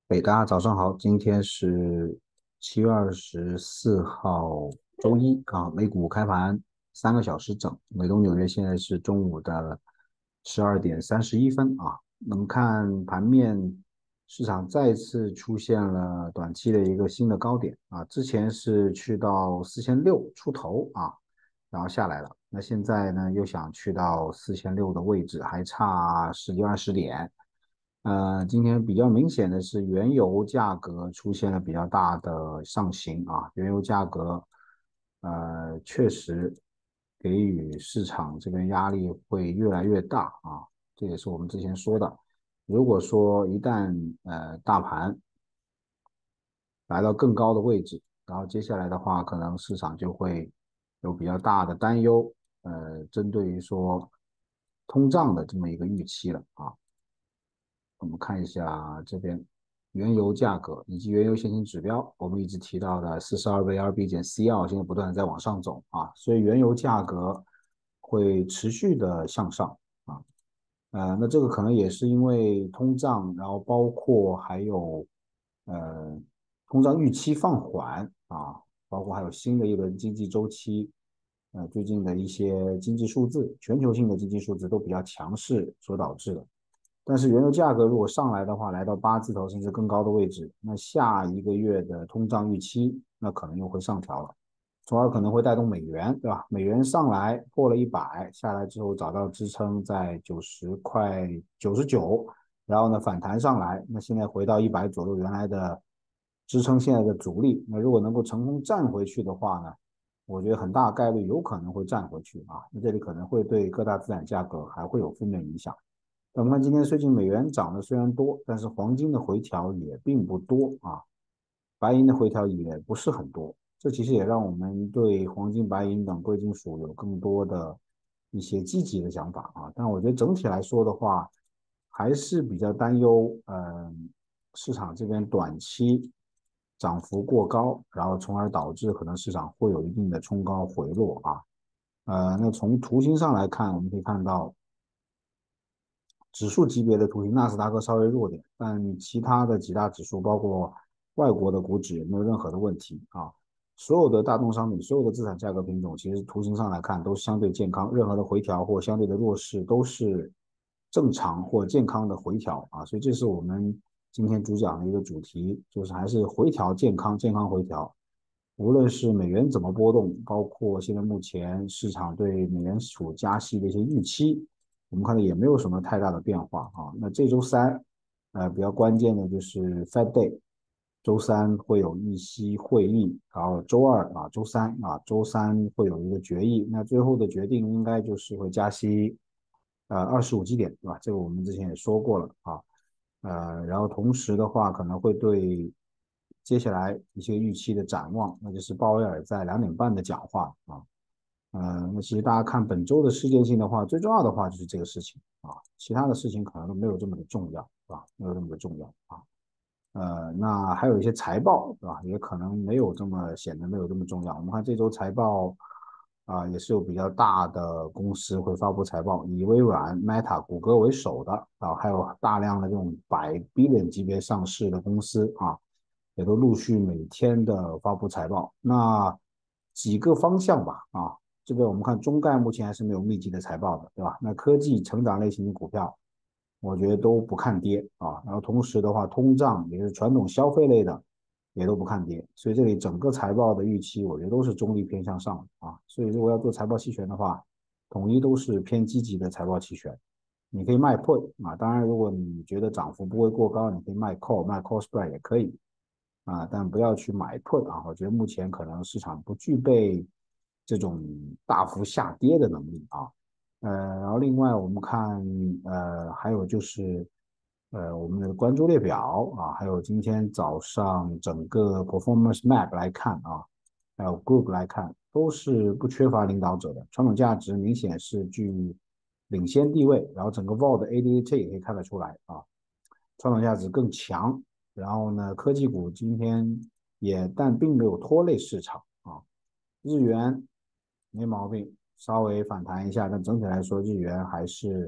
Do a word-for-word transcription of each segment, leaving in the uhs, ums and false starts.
哎，大家早上好，今天是七月二十四号，周一啊，美股开盘三个小时整，美东纽约现在是中午的十二点三十一分啊。能看盘面，市场再次出现了短期的一个新的高点啊，之前是去到四千六出头啊，然后下来了，那现在呢又想去到四千六的位置，还差十几二十点。呃，今天比较明显的是，原油价格出现了比较大的上行啊，原油价格呃确实给予市场这边压力会越来越大啊，这也是我们之前说的，如果说一旦呃大盘来到更高的位置，然后接下来的话，可能市场就会有比较大的担忧，呃，针对于说通胀的这么一个预期了啊。我们看一下这边原油价格以及原油先行指标，我们一直提到的四十二 V R B 减 C 二现在不断的在往上走啊，所以原油价格会持续的向上啊。呃，那这个可能也是因为通胀，然后包括还有呃通胀预期放缓啊，包括还有新的一轮经济周期，呃最近的一些经济数字，全球性的经济数字都比较强势所导致的。但是原油价格如果上来的话，来到八字头甚至更高的位置，那下一个月的通胀预期那可能又会上调了，从而可能会带动美元，对吧？美元上来破了一百，下来之后找到支撑在九十块九十九，然后呢反弹上来，那现在回到一百左右原来的支撑现在的阻力，那如果能够成功站回去的话呢，我觉得很大概率有可能会站回去啊，那这里可能会对各大资产价格还会有负面影响。我们看今天最近美元涨的虽然多，但是黄金的回调也并不多啊，白银的回调也不是很多。这其实也让我们对黄金、白银等贵金属有更多的一些积极的想法啊。但我觉得整体来说的话，还是比较担忧，嗯，市场这边短期涨幅过高，然后从而导致可能市场会有一定的冲高回落啊。呃，那从图形上来看，我们可以看到。指数级别的图形，纳斯达克稍微弱点，但其他的几大指数，包括外国的股指，没有任何的问题啊。所有的大宗商品，所有的资产价格品种，其实图形上来看都相对健康，任何的回调或相对的弱势都是正常或健康的回调啊。所以这是我们今天主讲的一个主题，就是还是回调健康，健康回调。无论是美元怎么波动，包括现在目前市场对美联储加息的一些预期，我们看到也没有什么太大的变化啊。那这周三，呃，比较关键的就是 Fed Day，周三会有议息会议，然后周二啊，周三啊，周三会有一个决议。那最后的决定应该就是会加息，呃，二十五基点，对吧？这个我们之前也说过了啊。呃，然后同时的话，可能会对接下来一些预期的展望，那就是鲍威尔在两点半的讲话啊。呃，那其实大家看本周的事件性的话，最重要的话就是这个事情啊，其他的事情可能都没有这么的重要，是吧？没有这么的重要啊。呃，那还有一些财报，对吧？也可能没有这么显得没有这么重要。我们看这周财报啊、呃也是有比较大的公司会发布财报，以微软、Meta、谷歌为首的啊，还有大量的这种百 billion 级别上市的公司啊，也都陆续每天的发布财报。那几个方向吧啊，这个我们看中概目前还是没有密集的财报的，对吧？那科技成长类型的股票。我觉得都不看跌啊。然后同时的话，通胀也是传统消费类的，也都不看跌。所以这里整个财报的预期，我觉得都是中立偏向上啊。所以如果要做财报期权的话，统一都是偏积极的财报期权。你可以卖 put 啊，当然如果你觉得涨幅不会过高，你可以卖 call，卖 call spread 也可以啊，但不要去买 put 啊。我觉得目前可能市场不具备这种大幅下跌的能力啊。呃，然后另外我们看，呃，还有就是，呃，我们的关注列表啊，还有今天早上整个 performance map 来看啊，还有 group 来看，都是不缺乏领导者的，传统价值明显是具领先地位，然后整个 V O L 的 A D H 也可以看得出来啊，传统价值更强，然后呢，科技股今天也但并没有拖累市场啊，日元没毛病，稍微反弹一下，但整体来说，日元还是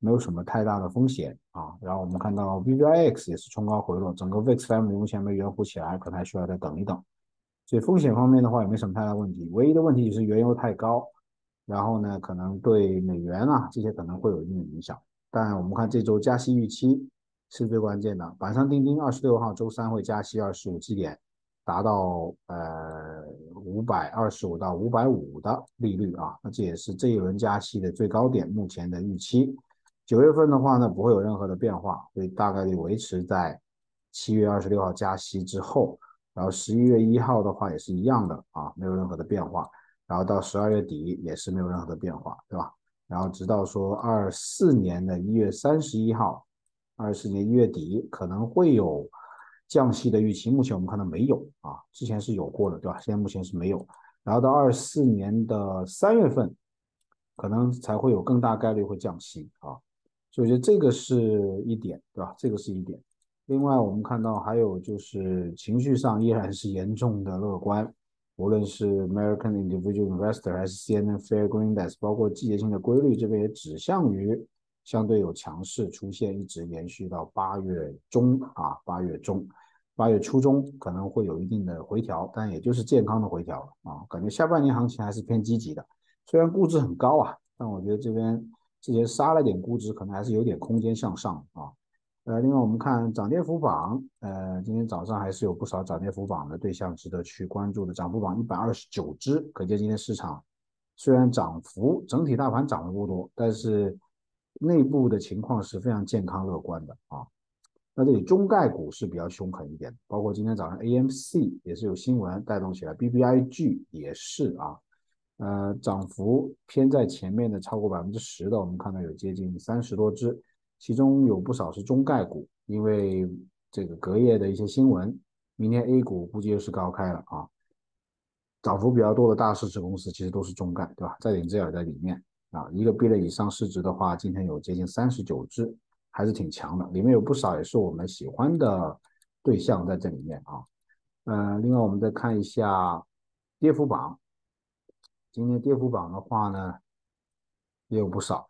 没有什么太大的风险啊。然后我们看到 V V I X 也是冲高回落，整个 V I X Family 目前没圆弧起来，可能还需要再等一等。所以风险方面的话也没什么太大问题，唯一的问题就是原油太高，然后呢可能对美元啊这些可能会有一定的影响。但我们看这周加息预期是最关键的，板上钉钉，二十六号周三会加息二十五基点，达到呃五百二十五到五百五的利率啊，那这也是这一轮加息的最高点，目前的预期。九月份的话呢不会有任何的变化，所以大概率维持在七月二十六号加息之后。然后十一月一号的话也是一样的啊，没有任何的变化。然后到十二月底也是没有任何的变化，对吧？然后直到说二四年的一月三十一号，二四年一月底可能会有降息的预期，目前我们看到没有啊，之前是有过的，对吧？现在目前是没有。然后到二四年的三月份，可能才会有更大概率会降息啊，所以我觉得这个是一点，对吧？这个是一点。另外，我们看到还有就是情绪上依然是严重的乐观，无论是 American Individual Investor 还是 C N N Fairgreen Index，包括季节性的规律，这边也指向于相对有强势出现，一直延续到八月中啊，八月中，八月初中可能会有一定的回调，但也就是健康的回调啊。感觉下半年行情还是偏积极的，虽然估值很高啊，但我觉得这边之前杀了点估值，可能还是有点空间向上啊。呃，另外我们看涨跌幅榜，呃，今天早上还是有不少涨跌幅榜的对象值得去关注的。涨幅榜一百二十九只，可见今天市场虽然涨幅整体大盘涨得不多，但是内部的情况是非常健康乐观的啊。那这里中概股是比较凶狠一点，包括今天早上 A M C 也是有新闻带动起来，B B I G 也是啊，呃，涨幅偏在前面的超过百分之十的，我们看到有接近三十多只。其中有不少是中概股，因为这个隔夜的一些新闻，明天 A 股估计又是高开了啊。涨幅比较多的大市值公司其实都是中概，对吧？在领之也在里面啊，一个 B 类以上市值的话，今天有接近三十九只，还是挺强的。里面有不少也是我们喜欢的对象在这里面啊。呃，另外我们再看一下跌幅榜，今天跌幅榜的话呢，也有不少。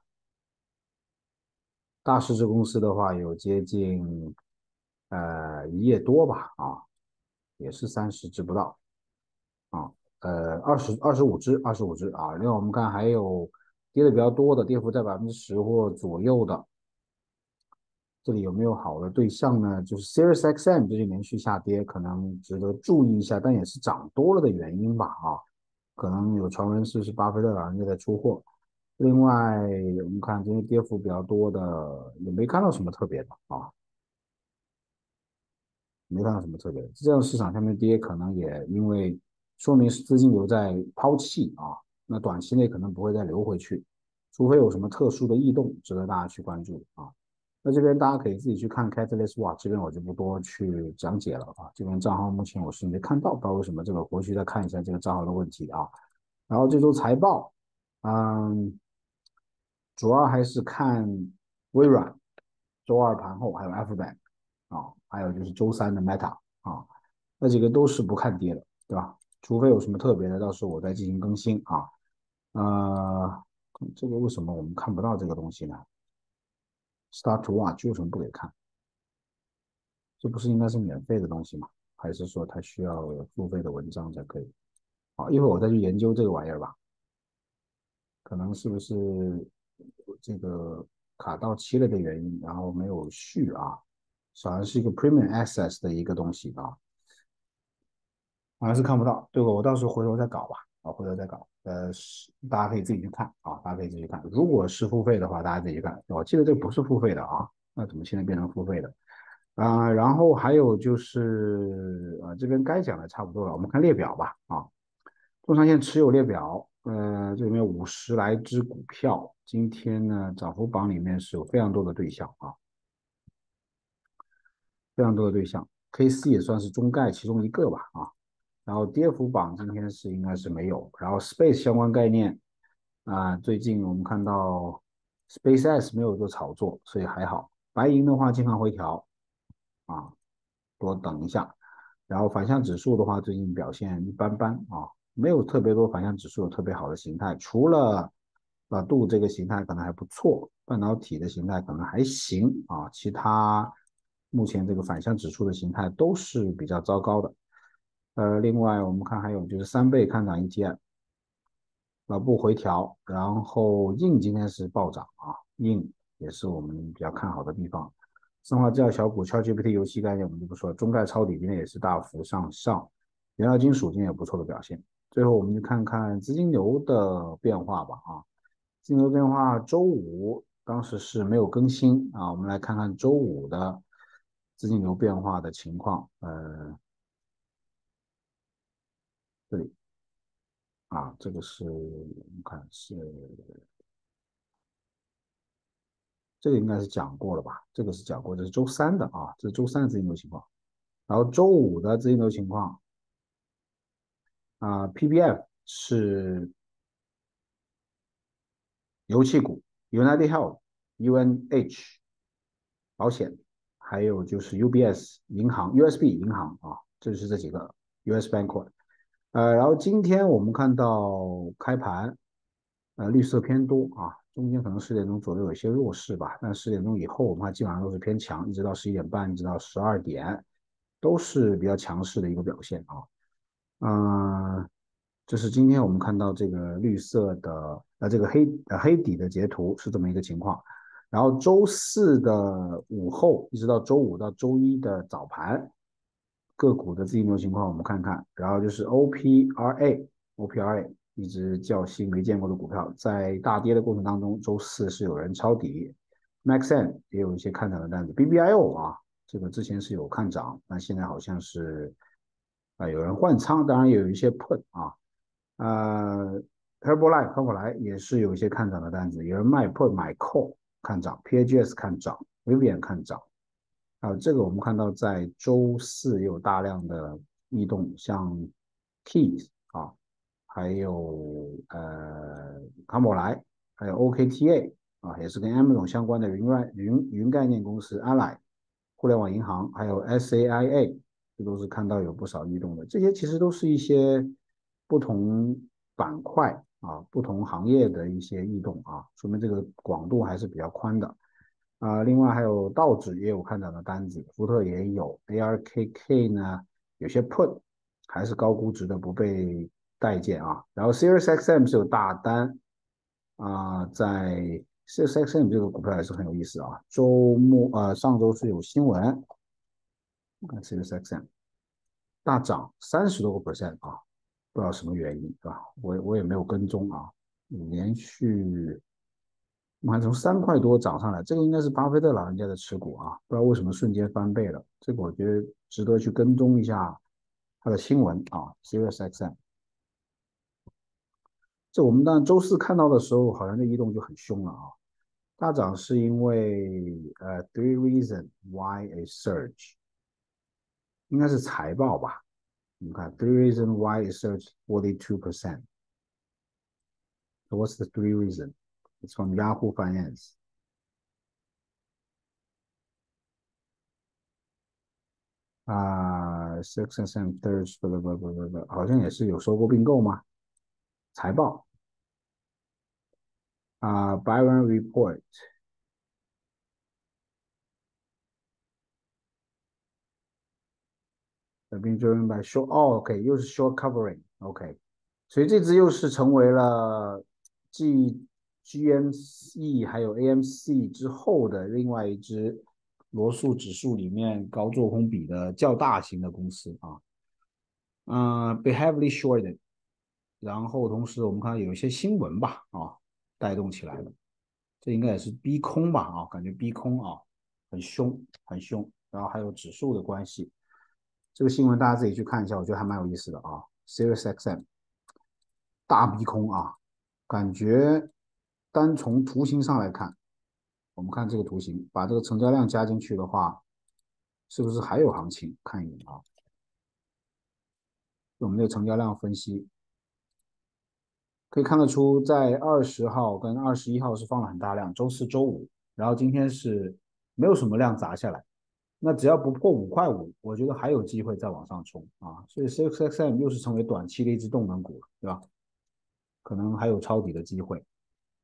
大市值公司的话有接近呃一页多吧，啊，也是三十只不到啊，呃二十二十五只，二十五只啊。另外我们看还有跌的比较多的，跌幅在百分之十或左右的，这里有没有好的对象呢？就是 Sirius X M 最近连续下跌，可能值得注意一下，但也是涨多了的原因吧，啊，可能有传闻是是巴菲特老人家在出货。另外，我们看今天跌幅比较多的，也没看到什么特别的啊，没看到什么特别的。这样市场下面跌，可能也因为说明是资金流在抛弃啊，那短期内可能不会再流回去，除非有什么特殊的异动，值得大家去关注啊。那这边大家可以自己去看 Catalyst Watch，这边我就不多去讲解了啊。这边账号目前我是没看到，不知道为什么这个回去再看一下这个账号的问题啊。然后这周财报，嗯，主要还是看微软，周二盘后还有 Alphabet 啊，还有就是周三的 Meta 啊，那几个都是不看跌的，对吧？除非有什么特别的，到时候我再进行更新啊。呃，这个为什么我们看不到这个东西呢？Start to Watch 为什么不给看？这不是应该是免费的东西吗？还是说它需要付费的文章才可以？好，一会儿我再去研究这个玩意儿吧。可能是不是这个卡到期了的原因，然后没有续啊？好像是一个 Premium Access 的一个东西啊，好像是看不到。对，我到时候回头再搞吧，啊，回头再搞。呃，大家可以自己去看啊，大家可以自己去看。如果是付费的话，大家自己去看。我记得这不是付费的啊，那怎么现在变成付费的？啊、呃然后还有就是啊、呃，这边该讲的差不多了，我们看列表吧啊。中长线持有列表，呃，这里面五十来只股票，今天呢涨幅榜里面是有非常多的对象啊，非常多的对象，K C 也算是中概其中一个吧啊。然后跌幅榜今天是应该是没有，然后 Space 相关概念啊、最近我们看到 SpaceX 没有做炒作，所以还好。白银的话经常回调啊，多等一下。然后反向指数的话，最近表现一般般啊，没有特别多反向指数有特别好的形态，除了老杜这个形态可能还不错，半导体的形态可能还行啊，其他目前这个反向指数的形态都是比较糟糕的。呃，另外我们看还有就是三倍看涨 E T F，老布回调，然后硬今天是暴涨啊，硬也是我们比较看好的地方。生化制药小股、ChatGPT 游戏概念我们就不说了，中概抄底今天也是大幅上上，原料金属今天有不错的表现。最后我们就看看资金流的变化吧啊，资金流变化，周五当时是没有更新啊，我们来看看周五的资金流变化的情况。呃，这里啊，这个是我们看是这个应该是讲过了吧？这个是讲过，这是周三的啊，这是周三的资金流情况。然后周五的资金流情况啊，P B F 是油气股，United Health、U N H 保险，还有就是 U B S 银行、U S B 银行啊，这就是这几个 U S Bank。呃，然后今天我们看到开盘，呃，绿色偏多啊，中间可能十点钟左右有一些弱势吧，但十点钟以后我们看基本上都是偏强，一直到十一点半，一直到十二点，都是比较强势的一个表现啊。嗯、呃，这是今天我们看到这个绿色的呃这个黑呃黑底的截图是这么一个情况，然后周四的午后一直到周五到周一的早盘，个股的资金流情况我们看看，然后就是 O P R A，O P R A 一只较新没见过的股票，在大跌的过程当中，周四是有人抄底，Maxen 也有一些看涨的单子，B B I O 啊，这个之前是有看涨，那现在好像是啊、呃有人换仓，当然也有一些 put 啊，呃 Herbalife 康普莱也是有一些看涨的单子，有人卖 put 买 call 看涨，P A G S 看涨，Vivian 看涨。啊，这个我们看到在周四也有大量的异动，像 Keys 啊，还有呃康宝莱，还有 O K T A 啊，也是跟 Amazon 相关的云外云云概念公司 Ally 互联网银行，还有 S A I A，这都是看到有不少异动的。这些其实都是一些不同板块啊、不同行业的一些异动啊，说明这个广度还是比较宽的。啊、呃另外还有道指也有看涨的单子，福特也有，A R K K 呢有些 put 还是高估值的不被待见啊。然后 SiriusXM 是有大单啊、呃在 SiriusXM 这个股票也是很有意思啊。周末呃上周是有新闻，看 SiriusXM 大涨三十多个 percent 啊，不知道什么原因是吧？我我也没有跟踪啊，连续我们还从三块多涨上来，这个应该是巴菲特老人家的持股啊，不知道为什么瞬间翻倍了，这个我觉得值得去跟踪一下它的新闻啊，SiriusXM。这我们当周四看到的时候，好像这移动就很凶了啊，大涨是因为呃，three reason why a surge，应该是财报吧？你们看，three reason why a surge forty two percent。What's the three reason? It's from Yahoo Finance。啊，Six and Thirds，不不不不不不，好像也是有收购并购吗？财报啊，Byron Report being driven by short，哦，OK，又是 short covering，OK，所以这只又是成为了继 G M E 还有 A M C 之后的另外一只罗素指数里面高做空比的较大型的公司啊，嗯、呃、，be heavily shorted，然后同时我们看到有一些新闻吧，啊，带动起来了。这应该也是逼空吧啊，感觉逼空啊，很凶很凶，然后还有指数的关系，这个新闻大家自己去看一下，我觉得还蛮有意思的啊。SiriusXM 大逼空啊，感觉单从图形上来看，我们看这个图形，把这个成交量加进去的话，是不是还有行情？看一眼啊，我们的成交量分析可以看得出，在二十号跟二十一号是放了很大量，周四周五，然后今天是没有什么量砸下来。那只要不破五块五，我觉得还有机会再往上冲啊。所以 C X X M 又是成为短期的一只动能股了，对吧？可能还有抄底的机会。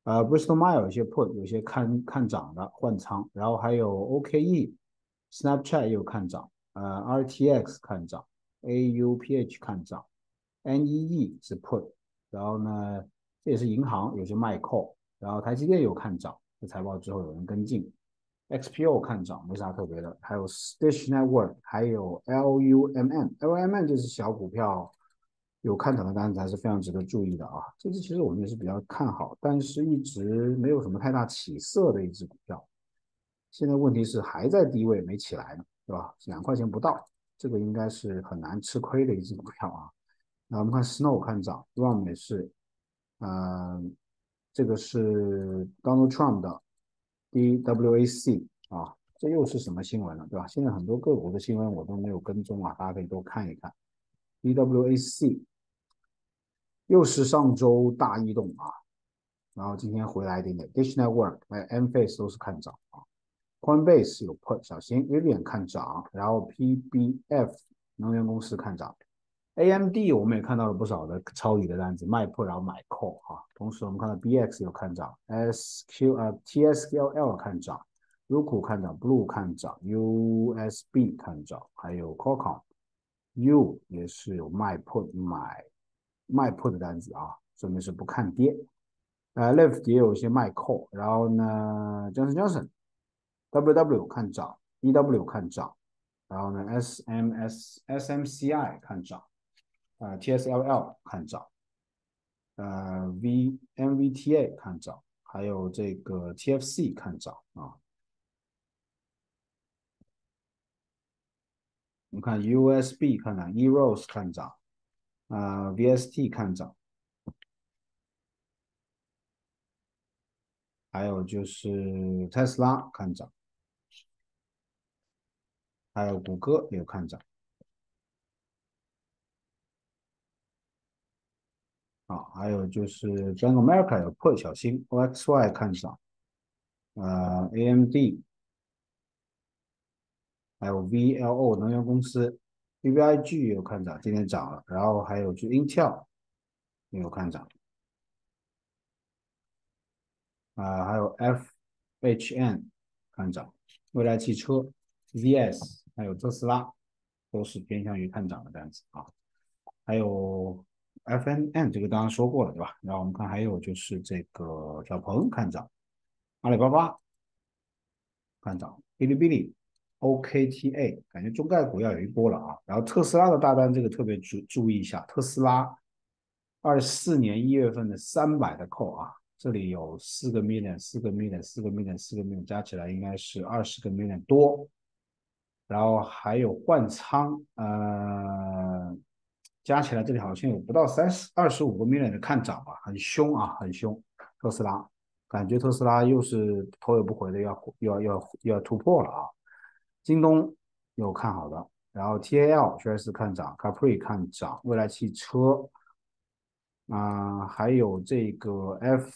呃，Bristol Myers 有些 put，有些看看涨的换仓，然后还有 O K E、Snapchat 也有看涨，呃，R T X 看涨，A U P H 看涨，N E E 是 put，然后呢，这也是银行有些卖 call，然后台积电有看涨，这财报之后有人跟进，X P O 看涨没啥特别的，还有 Stitch Network，还有 L U M N，L U M N 就是小股票。有看涨的单子还是非常值得注意的啊。这只其实我们也是比较看好，但是一直没有什么太大起色的一只股票。现在问题是还在低位没起来呢，对吧？两块钱不到，这个应该是很难吃亏的一只股票啊。那我们看 Snow 看涨 r u m 也是，呃，这个是 Donald Trump 的 D W A C 啊，这又是什么新闻了，对吧？现在很多个股的新闻我都没有跟踪啊，大家可以多看一看。D W A C 又是上周大异动啊，然后今天回来一点点，Dish Network 还有 M-Face 都是看涨啊，Coinbase 有 put 小心 Rivian 看涨，然后 P B F 能源公司看涨，A M D 我们也看到了不少的抄底的单子，卖 put 然后买 call 啊，同时我们看到 B X 有看涨，S Q 呃 T S Q L 看涨，Roku 看涨，Blue 看涨，U S B 看涨，还有 Qualcomm U 也是有卖 put 买卖 put 的单子啊，说明是不看跌。呃，Lyft 也有一些卖 call，然后呢，Johnson Johnson W W 看涨，E W 看涨，然后呢，S M S S M C I 看涨，呃，T S L L 看涨，呃，V M V T A 看涨，还有这个 T F C 看涨啊。我们看 U S B 看涨，E-Rose 看涨，啊、呃、，V S T 看涨，还有就是特斯拉看涨，还有谷歌也有看涨啊，还有就是 Bank of America 有 put 小心 O X Y 看涨，呃，A M D 还有 V L O 能源公司，B B I G 也有看涨，今天涨了，然后还有就 Intel 也有看涨，啊、呃还有 F H N 看涨，未来汽车 V S 还有特斯拉都是偏向于看涨的单子啊。还有 F N N 这个当然说过了，对吧？然后我们看还有就是这个小鹏看涨，阿里巴巴看涨，哔哩哔哩 O K T A 感觉中概股要有一波了啊。然后特斯拉的大单这个特别注注意一下，特斯拉二四年一月份的三百的扣啊，这里有四个 million、四个 million、四个 million、四个 million 加起来应该是二十个 million 多。然后还有换仓，呃，加起来这里好像有不到三十二十五个 million 的看涨吧，很凶啊，很凶。特斯拉感觉特斯拉又是头也不回的要要要要突破了啊。京东有看好的，然后 T A L 确实是看涨，Capri 看涨，未来汽车啊、呃还有这个 F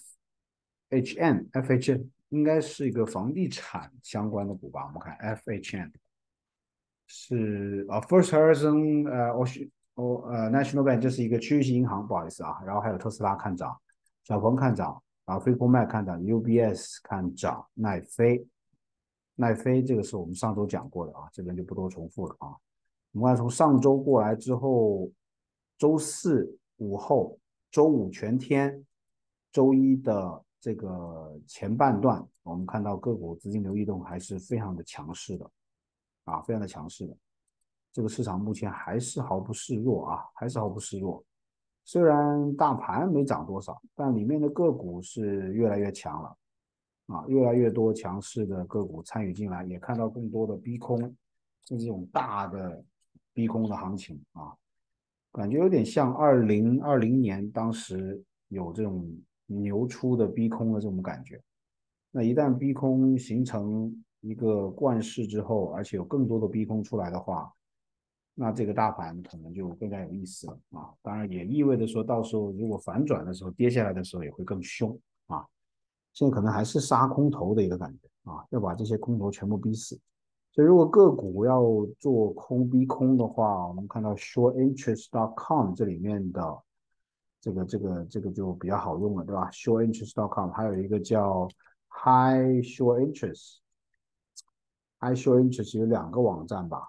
H N，F H N 应该是一个房地产相关的股吧？我们看 F H N。是啊，First Horizon 呃，Ocean 哦呃，National Bank 这是一个区域性银行，不好意思啊。然后还有特斯拉看涨，小鹏看涨，然后飞鸿迈看涨，U B S 看涨，奈飞，奈飞这个是我们上周讲过的啊，这边就不多重复了啊。我们看从上周过来之后，周四午后，周五全天，周一的这个前半段，我们看到个股资金流异动还是非常的强势的。啊，非常的强势的。这个市场目前还是毫不示弱啊，还是毫不示弱。虽然大盘没涨多少，但里面的个股是越来越强了啊，越来越多强势的个股参与进来，也看到更多的逼空，是这种大的逼空的行情啊，感觉有点像二零二零年当时有这种牛出的逼空的这种感觉。那一旦逼空形成一个惯势之后，而且有更多的逼空出来的话，那这个大盘可能就更加有意思了啊！当然也意味着说到时候如果反转的时候，跌下来的时候也会更凶啊！现在可能还是杀空头的一个感觉啊，要把这些空头全部逼死。所以如果个股要做空逼空的话，我们看到 short interest dot com 这里面的这个这个这个就比较好用了，对吧？short interest dot com 还有一个叫 high short interest，high short interest 有两个网站吧，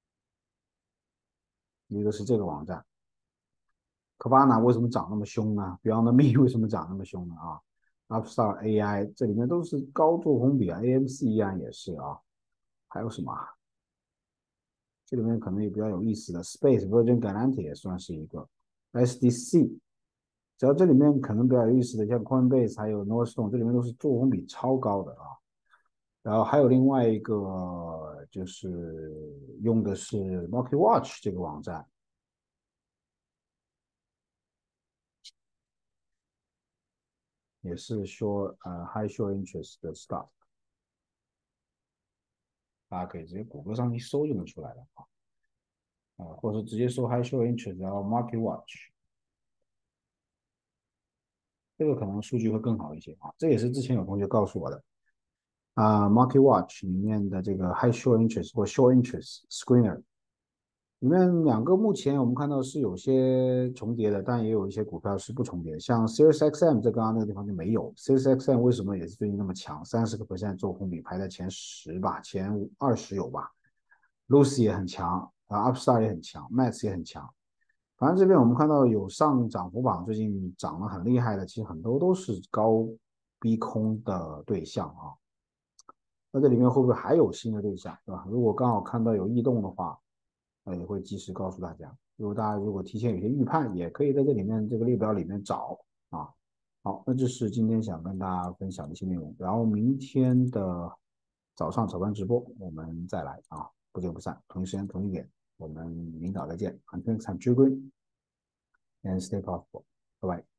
一个是这个网站。科巴纳为什么涨那么凶呢？Beyond Me 为什么涨那么凶呢？啊，Upstart A I 这里面都是高做空比啊，A M C 依然也是啊。还有什么啊？这里面可能也比较有意思的，Space Virgin Galactic 也算是一个 S D C。只要这里面可能比较有意思的，像 Coinbase 还有 Northstone，这里面都是做空比超高的啊。然后还有另外一个就是用的是 Market Watch 这个网站，也是说呃 high short interest 的 stock，大家可以直接谷歌上一搜就能出来了啊。啊，或者直接搜 high short interest，然后 Market Watch，这个可能数据会更好一些啊。这也是之前有同学告诉我的啊，Market Watch 里面的这个 high short interest 或 short interest screener。里面两个目前我们看到是有些重叠的，但也有一些股票是不重叠。像 SiriusXM 在刚刚那个地方就没有。SiriusXM 为什么也是最近那么强？三十个 percent 做空比排在前十吧，前二十有吧？Lucy 也很强，啊，Upstart 也很强，Max 也很强。反正这边我们看到有上涨幅榜，最近涨得很厉害的，其实很多都是高逼空的对象啊。那这里面会不会还有新的对象，对吧？如果刚好看到有异动的话，那也会及时告诉大家。如果大家如果提前有些预判，也可以在这里面这个列表里面找啊。好，那这是今天想跟大家分享的一些内容。然后明天的早上早班直播我们再来啊，不见不散，同一时间同一点，我们明早再见。Until next time, 追归 and stay powerful，拜拜。